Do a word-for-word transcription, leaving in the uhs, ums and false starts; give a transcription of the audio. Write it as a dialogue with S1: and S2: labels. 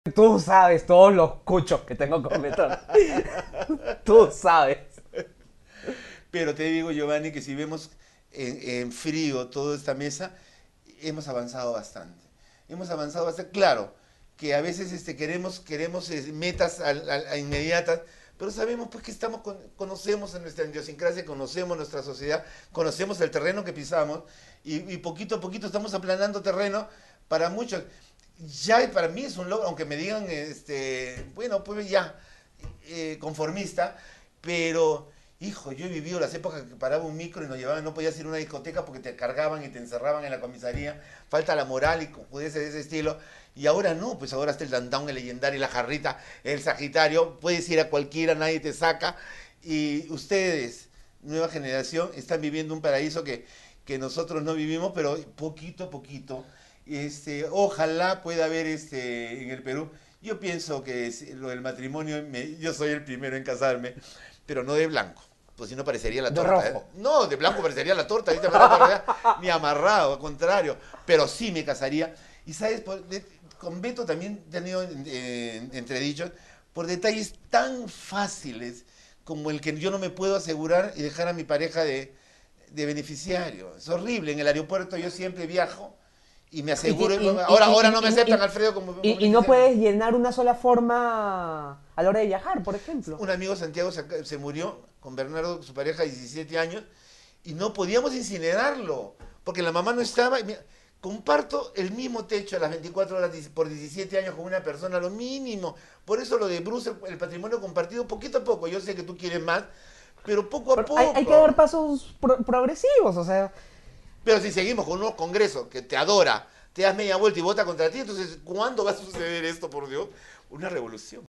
S1: Tú sabes todos los cuchos que tengo con Betón. Tú sabes.
S2: Pero te digo, Giovanni, que si vemos en, en frío toda esta mesa, hemos avanzado bastante. Hemos avanzado bastante. Claro, que a veces este, queremos, queremos eh, metas a, a- a inmediatas, pero sabemos pues que estamos con- conocemos en nuestra idiosincrasia, conocemos nuestra sociedad, conocemos el terreno que pisamos y, y poquito a poquito estamos aplanando terreno para muchos. Ya para mí es un logro, aunque me digan, este, bueno, pues ya, eh, conformista, pero, hijo, yo he vivido las épocas que paraba un micro y nos llevaban, no podías ir a una discoteca porque te cargaban y te encerraban en la comisaría, falta la moral y puede ser de ese estilo, y ahora no, pues ahora está el Downtown, el Legendario, la Jarrita, el Sagitario, puedes ir a cualquiera, nadie te saca, y ustedes, nueva generación, están viviendo un paraíso que, que nosotros no vivimos, pero poquito a poquito, este, ojalá pueda haber este, en el Perú. Yo pienso que es- lo del matrimonio, me- yo soy el primero en casarme, pero no de blanco, pues si no parecería la
S1: De
S2: torta, ¿eh?
S1: rojo.
S2: No, de blanco parecería la torta, ahorita me da por allá, ni amarrado, al contrario, pero sí me casaría. Y sabes, Por- de- con Beto también he tenido eh, entredichos por detalles tan fáciles como el que yo no me puedo asegurar y dejar a mi pareja de, de beneficiario. Es horrible, en el aeropuerto yo siempre viajo y me
S1: Y, ti-
S2: aseguro,
S1: y-
S2: ahora,
S1: y-
S2: ahora
S1: y-
S2: no me
S1: y-
S2: aceptan,
S1: y-
S2: Alfredo, como, como
S1: y- y no
S2: beneficiario.
S1: puedes llenar una sola forma a la hora de viajar, por ejemplo.
S2: Un amigo Santiago se, se murió con Bernardo, su pareja, diecisiete años, y no podíamos incinerarlo, porque la mamá no estaba. Y mira, comparto el mismo techo a las veinticuatro horas dieci- por diecisiete años con una persona, lo mínimo. Por eso lo de Bruce, el, el patrimonio compartido, poquito a poco. Yo sé que tú quieres más, pero poco a
S1: Pero hay, hay que dar
S2: poco.
S1: pasos pro- progresivos, o sea,
S2: Pero si seguimos con unos congresos que te adora, te das media vuelta y vota contra ti, entonces, ¿cuándo va a suceder esto, por Dios? Una revolución.